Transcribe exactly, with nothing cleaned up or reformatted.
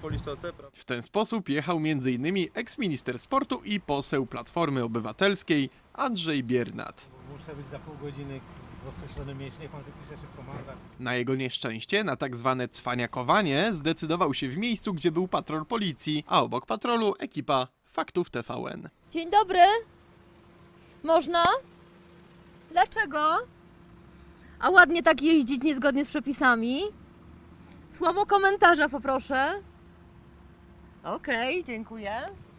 Polisoce. W ten sposób jechał między innymi eks-minister sportu i poseł Platformy Obywatelskiej Andrzej Biernat. Muszę być za pół godziny w określonym miejscu, niech pan wypisze szybko mandat. Na jego nieszczęście, na tak zwane cwaniakowanie, zdecydował się w miejscu, gdzie był patrol policji, a obok patrolu ekipa Faktów T V N. Dzień dobry. Można? Dlaczego? A ładnie tak jeździć niezgodnie z przepisami? Słowo komentarza poproszę. Okej, dziękuję.